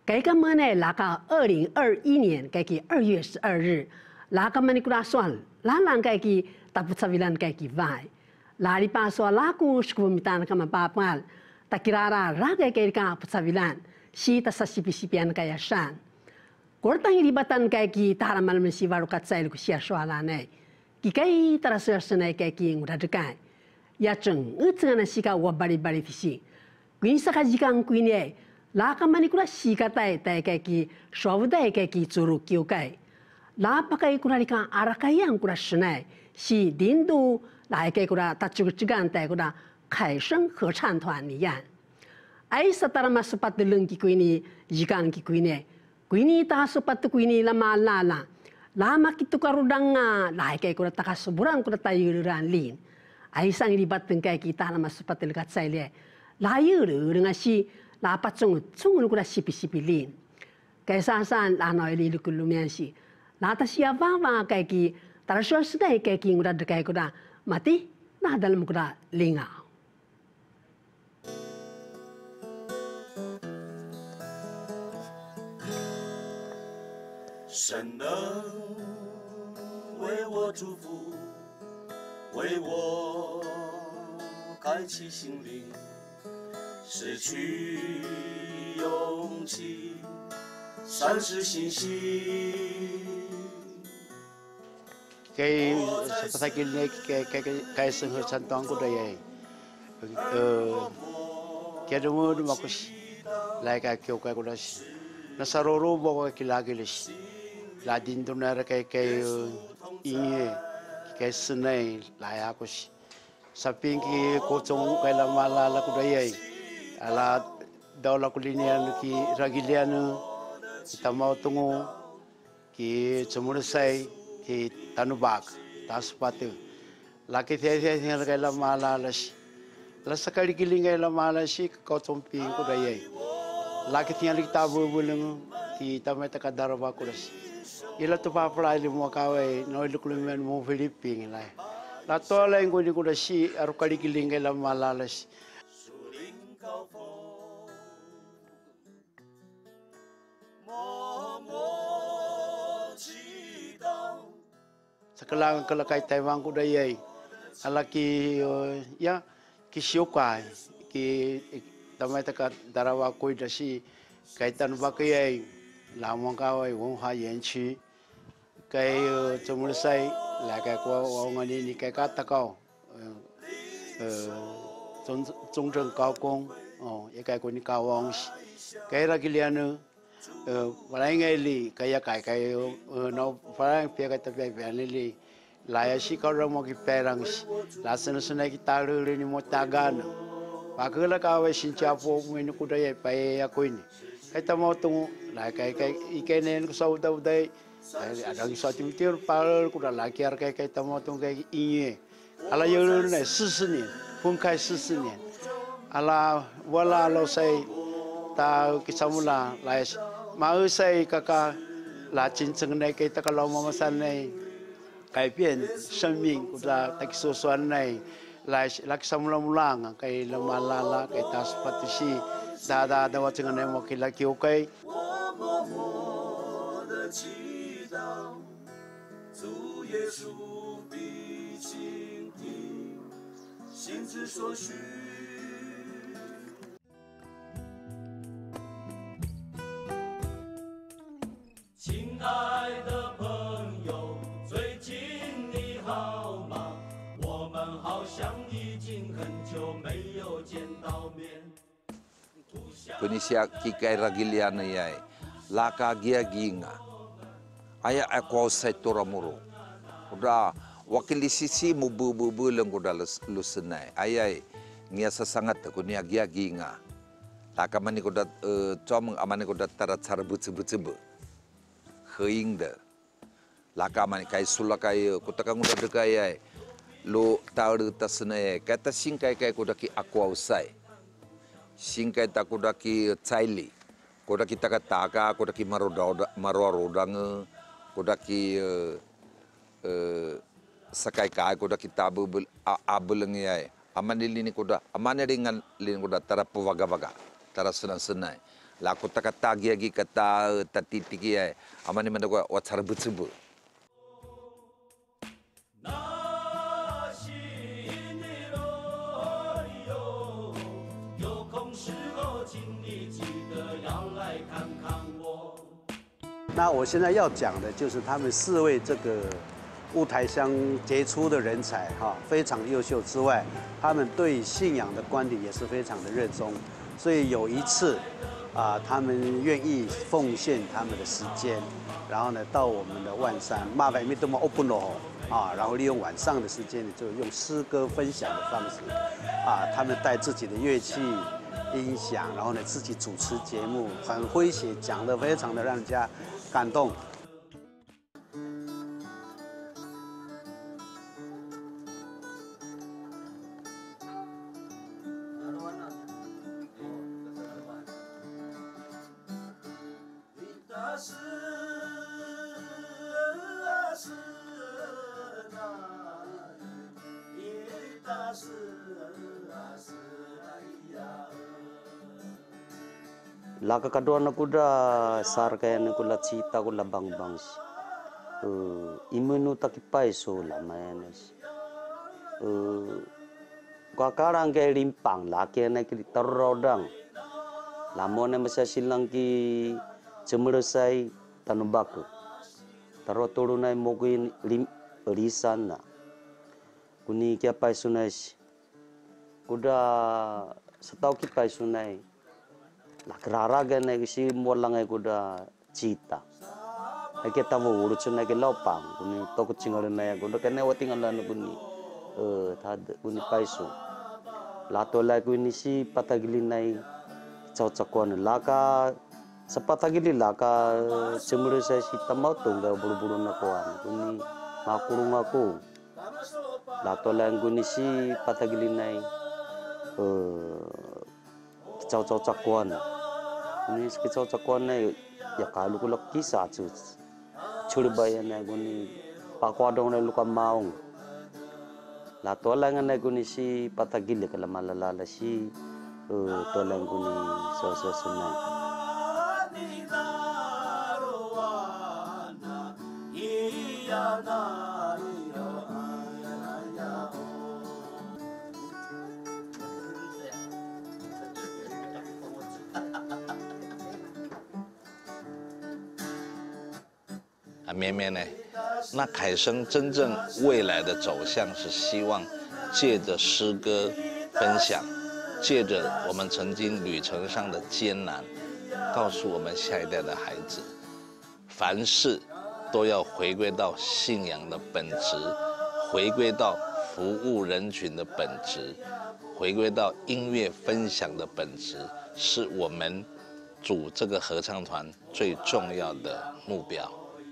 该个么呢？那个2021年该个2月12日，那个么尼古拉算，那人该个大不差别人该个外，那里巴说那个是个米丹个么巴巴，但kira那个个不差别人，是他是比西边个呀山。Kortang ilibatan kay ki taraman man si waru katsay ko siya swala nay. Ki kay tarasya sanay kay ki ngudadakay. Ya cheng utang na sika wabari-bari tisi. Kuin sa kajikang kuin la kamani kula sika tay kay ki swawday kay ki tsuru kiyo kay. La pa kay kula lika arakayang kula sanay si dindu la kay kula tatsugatsigan tay kula 凯声合唱团一样。ay sa tarama supat dulung ki kuini jikan ki kuine. Kuini ta supat kuini lama lala. Lama kitu karudang lai kay ko takasuburan ko tayuran lin. Ay sang libat kay kita lama supat legat saile. Layu nga si lapat sungun ko sipi-sipi lin. Kay sasan lanoy li lukulumian si. Lata siya baba kay ki tarasyo sedai kay ki ngudad kay ko mati na dalam ko lingaw. 神能为我祝福，为我开启心灵，失去勇气，丧失信心。 Kay sa kilne kay sa santong ko dayay. Kaya mo dumakos like kyo kay kulas. Nasaroro mo kay kilagilis. Ladin doon na kay inye kay sunay layakos. Sa pinki kotong kay lamalala ko dayay. Ala daw la kulinian ki ragiliano kita mau tungo ki Cemelresay ki tanubak taspatu. Laki tiya kay lamalalas. La sakali kiling kay lamalalas kotong ping ko dayay. Laki tiya tabu bulung ki tamay takadarawa ko das. Ila tu papalay mo kaway no ilukuluman mo Philippine lai. La tola ngo ni ko da si arukali kiling kay lamalalas. Sekarang kalau kait Taiwan ku dayai, alaki ya kisiokai ki tamai takat darawa kui dasi kaitan bakayai lamang kawai wagasiw区kai Cemelresay lakai ko wangani ni kai kata kau中正高工也kai ko ni kawang kai ragiliano Walang li kaya kay no parang pia kay tabi li laya si kau mo kiperang lasan sunay kita rin mo tagan pagkala ka sinchapo mo ni kudaya pay ako ini kay tamo tungo la kay ikenen ko sa uday adang sa timtir par kuda lakiar kay tamo tungo kay inye ala yun na 40年分开40年 ala wala lo say ta kisamula la mau say kaka la 真正的给这个老妈妈山内改变生命，或者tak sosuan内来samula mulang kay lamalala kay tas patisi dada dawa cengan mo kila kiukay. 亲爱的朋友，最近你好吗？我们好像已经很久没有见到面。 Kunisia kikai ragiliana yai, laka gia ginga. Aya aku sai toramuro. Udah wakili sisi mubu lang kuda lusenai. Ayai ngia sasangat kunia gia ginga. Laka mani kuda com amani kuda tarat sarbu. Hing de, laka mani kai sulakai kutakang udah dekayai, lo tahu tasne kata singkai kai kudaki aku ausai, singkai tak kudaki caili, kudaki taka kudaki marodang, kudaki sakai kai kudaki tabu abulengiai, amanili ni kuda, amane dengan lin kuda tara puwaga tara senai, 啦ku kata gi kata tatitiki ai amani mana ko watsar butsubu 那我现在要讲的就是他们4位这个雾台乡杰出的人才哈，非常优秀之外，他们对信仰的观点也是非常的热衷。所以有一次他们愿意奉献他们的时间，然后呢到我们的万山马百米多么 open 了然后利用晚上的时间呢，就用诗歌分享的方式他们带自己的乐器。 音响，然后呢，自己主持节目，很诙谐，讲得非常的让人家感动。 Laka kadua na kuda sar kaya na kula cita kula bang bang si. Imenu takipai so lama ya nes. Kakarang kaya limpang laki na kiri terodang. Lamo na masa silang ki Cemelresay tanubaku. Taro turu na mogi lisan na. Kuni kia pai sunai si. Kuda setau ki pai sunai. La kerara kan nak si mulang aku dah cita. Aku tahu urut cina ke lopang, kuni toko cinggal na aku dah kena watingan lalu kuni, thad kuni paisu. Lato la kuni si patagili nai cocokon laka sepatagili laka Cemelresay si tamau tungga buru-buru nakuan kuni makurung aku. Lato la kuni si patagili nai cocok-cocokan. Ini cocok-cocokan ya kalau kalau kisah tu curbayan na guni pakwadong na luka maung. La tolangan na guni si patagili kala malalala si tolang guni so-so-sunay. 绵绵呢，那凯声真正未来的走向是希望借着诗歌分享，借着我们曾经旅程上的艰难，告诉我们下一代的孩子，凡事都要回归到信仰的本质，回归到服务人群的本质，回归到音乐分享的本质，是我们组这个合唱团最重要的目标。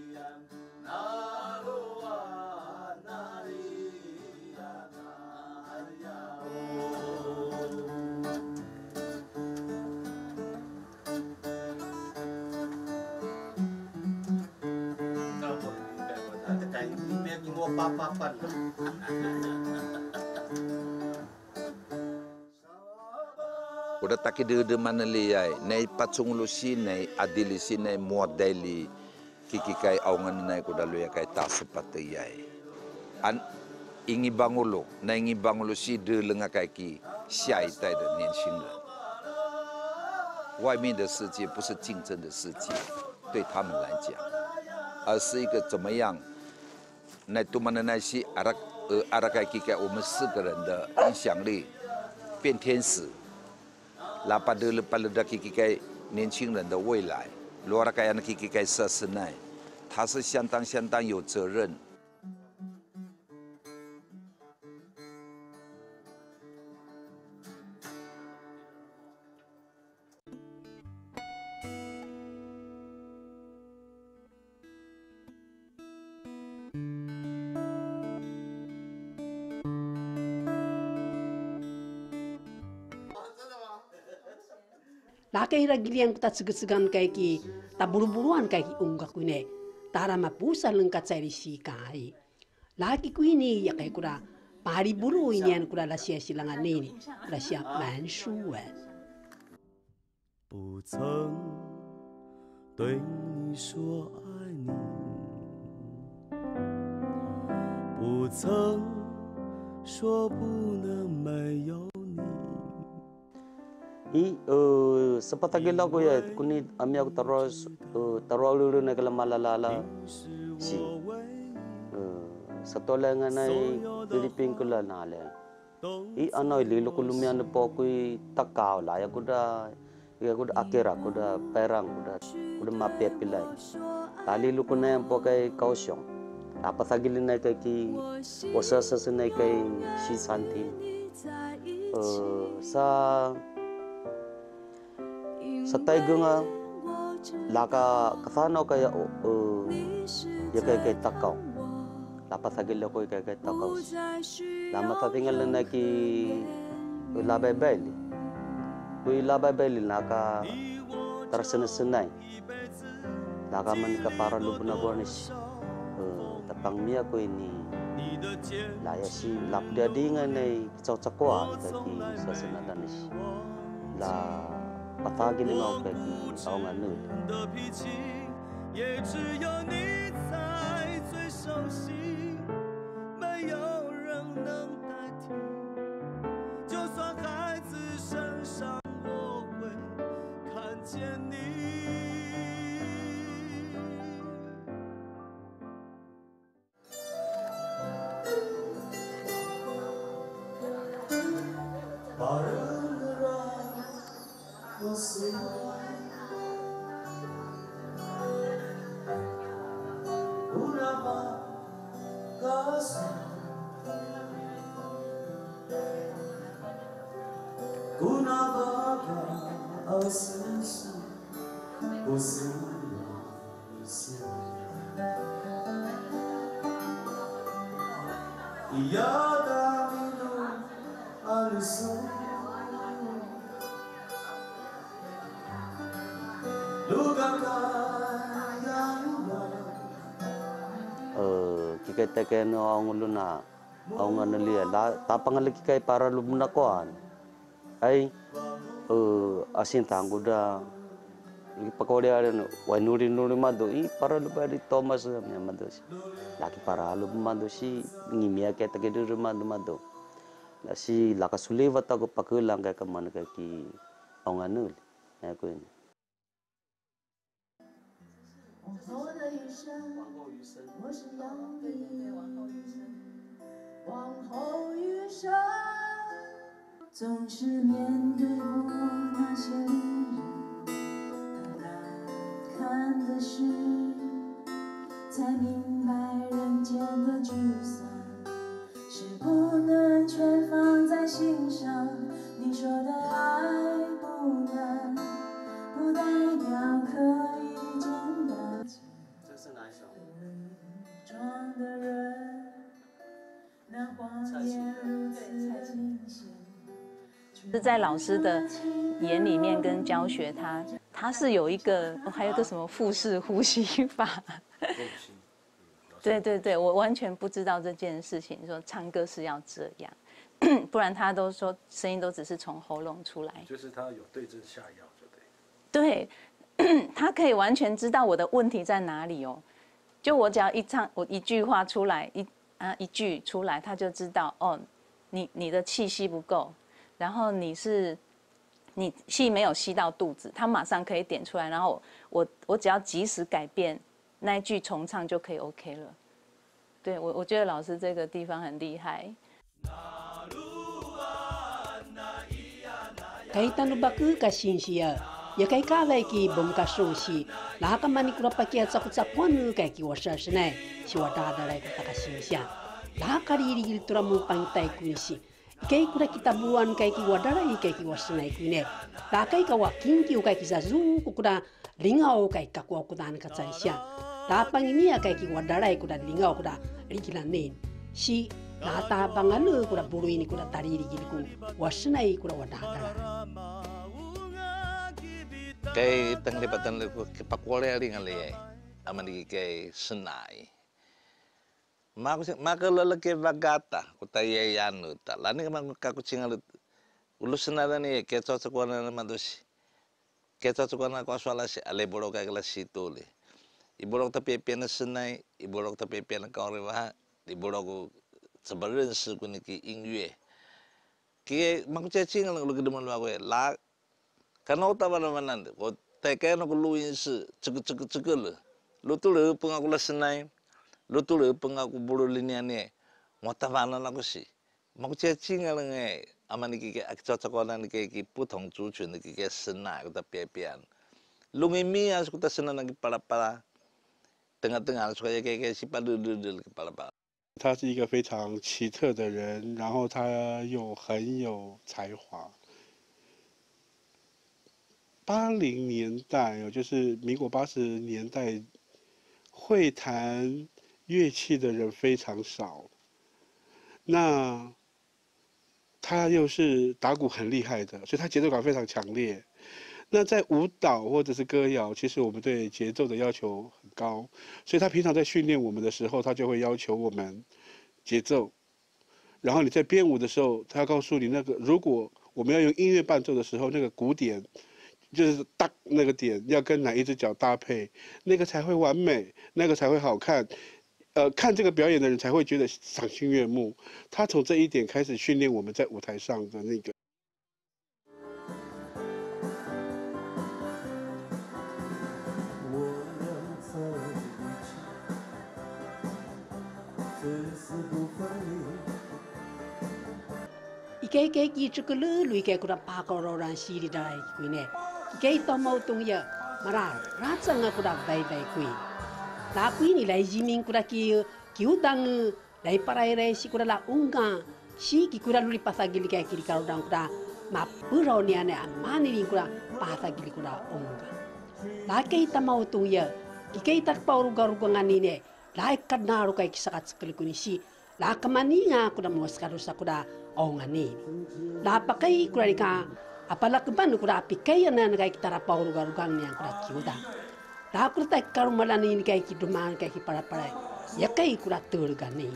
Udah tak kira mana liai, nai pacung lusi, nai adilisi, nai modeli, kiki kai awangan nai kuda luya kai tak seperti yai. An ingi bangulo, nai ingi bangulo si de lenga kai ki 下一代的年轻人。外面的世界不是竞争的世界，对他们来讲，而是一个怎么样？那多么的那些阿拉盖基盖，我们4个人的影响力变天使。拉巴德勒巴勒达基盖年轻人的未来，罗拉盖亚那基盖设施内，他是相当有责任。 Lakai ragilian kita segan kaiki, tak buru-buruan kaiki unggah kuine, tara mapusa lengkat cari si kai. Laki kuini ya kai kura, pari buru ini an kura la sia silangan ini, la sia 满书雯。 不曾对你说爱你，不曾说不能没有你。 Seperti gila ko ya, kuni ami aku taruh lulu na kala malalala si satola nga na Philippine ko la nale. Ano lilo ko lumian po ko takaw la ya kuda akira kuda perang kuda mapepilay. Tali lu ko na yan po kay Kaohsiung. Napasagilin na kay osasa na kay si Santi. Sa taiga nga laka kasano kaya ya kay takaw. Napasagil ako kay takaw. Lama tatingal na ki labay beli. Kui labay beli naka tersenay. Naka man ka para lubna gornish. Tapang miya ko ini laya si lapda dingan ay cocokwa kaki sasanadanis. La patagin nga kay tao nga nul. 也只有你才最熟悉，没有人能代替。就算孩子身上，我会看见你。把人的让我喜欢。 Kita kena orang luna, orang nelia. Tapang lagi kay para lumna koan. Ay, asin tangguda. Pakodia wanuri mado. Para lupa di Thomas namanya mado. Laki para lupa mado si ngimia kita kedi mado. Si lakasuli wata ko pakulang kay kaman kay ki orang nul. Aku ini. 往后的余生，我是要你。往后余生，总是面对过那些离人，难堪的事，才明白人间的聚散是不能全放在心上。你说的爱不难，不代表可以简单。 是在老师的眼里面跟教学他是有一个还有个什么腹式呼吸法，对，我完全不知道这件事情，说唱歌是要这样，不然他都说声音都只是从喉咙出来， 就是他有对症下药，就对。 对，他可以完全知道我的问题在哪里哦，就我只要一唱，我一句话出来，一句出来，他就知道哦，你的气息不够，然后你气没有吸到肚子，他马上可以点出来，然后我只要及时改变那一句重唱就可以 OK 了。对我觉得老师这个地方很厉害。 Kay tanubaku ka sinsiya, ya kay kaway ki bom ka susi, laha ka manikura pakia tsakutsakuan kay ki wasasnay, si wadadalay ka taka sinsiya. Laha ka ririgil turamu pangtay kunisi, kay kura kita buan kay ki wadalay kay ki wasnay kuine. Laha kay ka wakinkiu kay ki zazu kukura lingao kay kakwa kudan ka tsarisya. Laha pangimiya kay ki wadalay kuda lingao kuda rigilanin. Si Lata bangalu kuda bulu ini kuda tari rigilku wasnai kuda wadadala. Kay tanglipatan ko kipakwala ring ali amani kay senai. Makalala kay bagata kutaya yanu ta. Lani man kakuchingal ulus na ni kay tsotsa ko na naman dosi. kita suka nak kuasa lah si ale borok kayak situ le. Iborok tapi pian senai, iborok tapi pian kau rewah, iborok sebenarnya 认识过那个音乐。Kaya makcacing lang lu kedeman aku lah. Karena otak mana nanti, kau tekan aku lu insi, cek le. Lu tu le pengaku lah senai, lu tu le pengaku bulu liniannya. Otak mana aku sih. Makcacing lang aman iki cocok-cocokan iki 不同族群的iki senai kita pian-pian. Lungimi harus kita senai lagi pala-pala. Tengah-tengah suka kayak si padu-dudul kepala-pala. 他是一个非常奇特的人，然后他又很有才华。80年代就是民国80年代，会弹乐器的人非常少。那他又是打鼓很厉害的，所以他节奏感非常强烈。那在舞蹈或者是歌谣，其实我们对节奏的要求很高，所以他平常在训练我们的时候，他就会要求我们节奏。然后你在编舞的时候，他要告诉你那个，如果我们要用音乐伴奏的时候，那个鼓点就是当那个点要跟哪一只脚搭配，那个才会完美，那个才会好看。看这个表演的人才会觉得赏心悦目。他从这一点开始训练我们在舞台上的那个。 Ikai ki cukulu lui kai kurang pakororan siri darai kui ne. Ikai to mau tung ya marar ratsa nga kurang bai kui. La kui ni lai jimin kurang ki udang lai parai rai si kurang la unga si ki kurang luri pasagili kai kiri karudang kurang ma purau ni ane amani ni kurang pasagili kurang unga. La kai ta mau tung ya ikai tak pauru garugangan ni ne lai kadnaru kai kisakat sekali kuni si la kamani nga kurang moskaru sakura ongani la pakai kurika apala keban kura pikai na kai kitara pauru garugang ni kura kiuda la kurta karumalani ni kai kiduman kai para ya kai kura turgani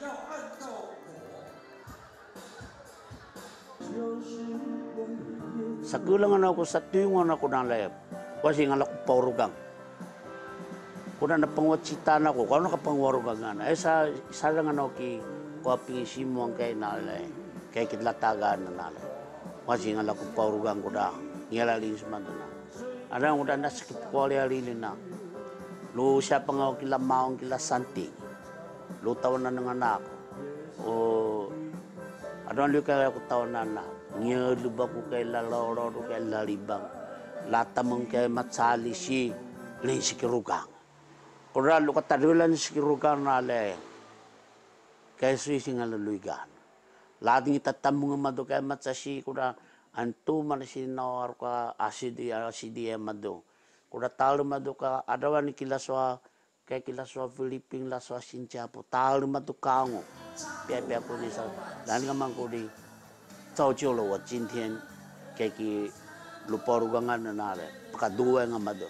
sakulangan ako sa tuingon ako ng layap kasi nga ako paurugang kuna na pangwachita na ko kano ka pangwarugangan ay sa lang ano ki kuaping simuang kay nalay kay kitlatagan na nalay kasi nga ako paurugang ko da ngilalin sumanduna ada ang udah nasakit ko alilin na lu siya pang ako kilamaong kilasanting lu taon na ng anak o ada ang kaya ako taon na na ngilubak ko kay laloro kay lalibang latamong kay matsali si linsi kirugang Kura lu katadulan si kirugan nale, kaya suisi nga laluigan. Lading itatamong amado kaya matsasi kura antuman si nawar ka asidi amado. Kura talo mado ka adawan ni kilaswa kaya kilaswa Filiping laswa Sintiapo talo mado kango. Pia ko ni sa dan nga man ko di tawjo lo wa 今天 kaya ki luparugangan na nale pakaduwa nga amado.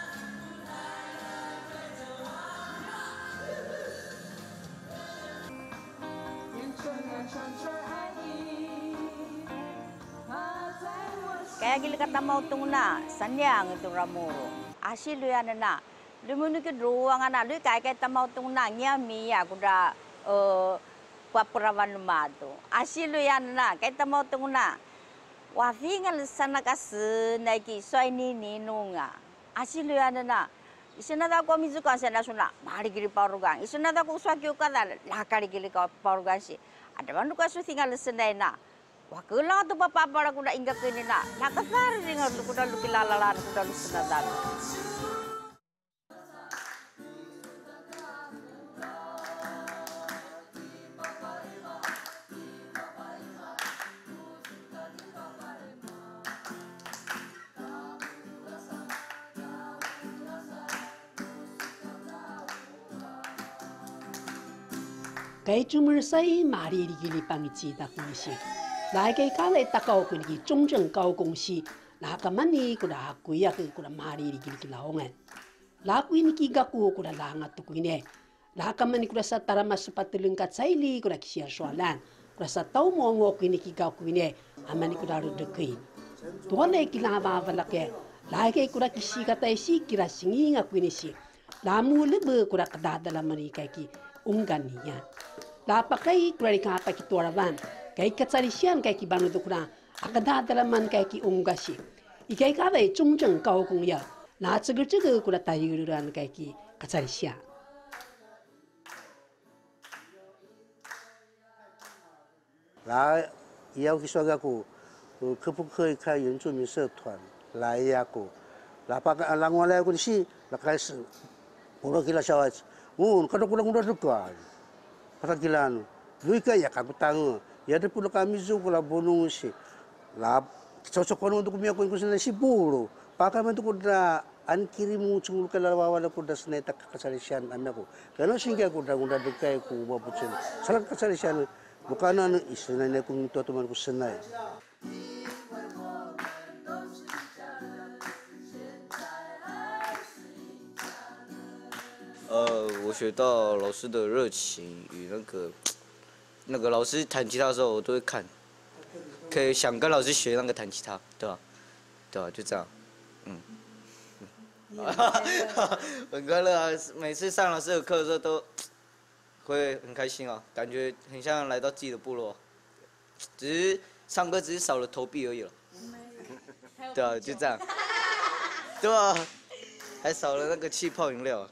Kaya gili kata mau tungna sanyang itu ramuro asil lu yana na lumunu ke ruang ana lu kaya mau tungna nyami ya kuda papurawan madu asil lu yana na kaya mau tungna wafingal sana kasu naiki soy ni nunga asil lu yana na isunada ko mizuka sana suna mari gili parugang isunada ko swakyo kada lakari gili parugang si ada mandu kasu tinggal senai na Wakulang tu papa para kuda ingat kini nak nakasar dengan kuda lukilalalan kuda lusunadan. Kay Cemelresay mari digili pangicita kunsi. Lai kay kala itakau kuniki zhongzheng gao gongxi, la kamani kuda kuya kuda mari digili kilaongan. La kuiniki gaku kuda langa tukuine. La kamani kuda sa tarama sepatulungkat saili kuda kisia soalan. Kuda sa tau mongo kuiniki gau kuine amani kuda rudekui. Tuane kilava valake 来个古拉基西个代西吉拉声音啊，归你是，拉木勒布古拉个达达拉曼尼个基ungan niya. La pakai kurari ka pa kitoravan, kay katsalisyan kay kibano do kuna, akadadalaman kay ki ungasi. Ikay ka ba 中正高工业，那这个古拉大有人kay ki katsalisyan。 来，要去说个股，可不可以开原住民社团来呀股？来把个让我来个是，来开始，我都给他小孩子，kalau kurang juga, pasal gila nu, lu ikan ya kaku tangan, ya ada pulau kami juga kalau bonus sih, lah cocok kono untuk kami aku ingin si bulu, pakai untuk kuda an kirimu cungul kalau awal kuda seneta kesalisian ame aku, karena sehingga kuda dekai ku bawa pucil, salah kesalisian bukan anu istilahnya aku minta temanku senai. 我学到老师的热情与那个老师弹吉他的时候，我都会看，可以想跟老师学那个弹吉他，对吧？对吧？就这样，很快乐啊！每次上老师的课的时候都会很开心啊，感觉很像来到自己的部落，只是唱歌只是少了投币而已了，对啊，就这样，对吧？还少了那个气泡饮料。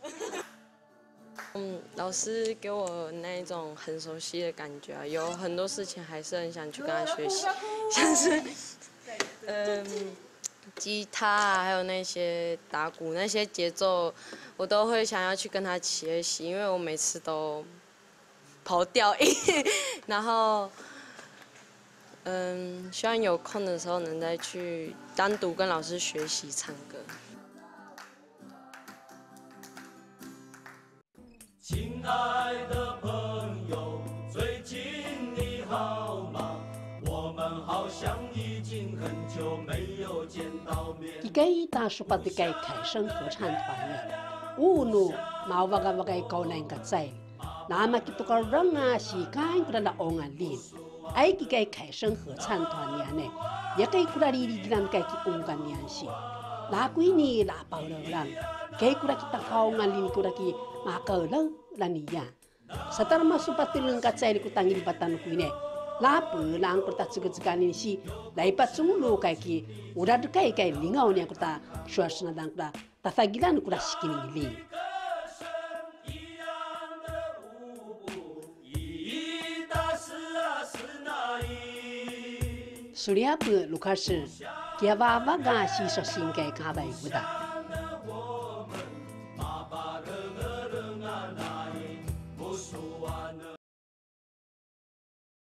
老师给我那一种很熟悉的感觉啊，有很多事情还是很想去跟他学习，像是吉他啊，还有那些打鼓那些节奏，我都会想要去跟他学习，因为我每次都跑调音，然后希望有空的时候能再去单独跟老师学习唱歌。 亲爱的朋友，最近你好吗？我们好像已经很久没有见到面。 一个大叔把这个凯声合唱团呀，我努毛娃个高难个在，那么就个人啊是干个那昂啊哩，哎这个凯声合唱团呀呢，也个古拉哩哩咱个去昂个年是，那几年那包了人，个古拉去打好啊哩古拉去。 Maka lang laniya. Sa tarma supatilang katsay ko tangil batan ko ine. Lapo lang ko ta tsugatsikanin si laipatsulo kay ki urad kay lingaw niya ko ta shuas na dang ta tatagilan ko ta sikinili. Surya po lukas kaya wawaga si sa singkay kabay ko ta.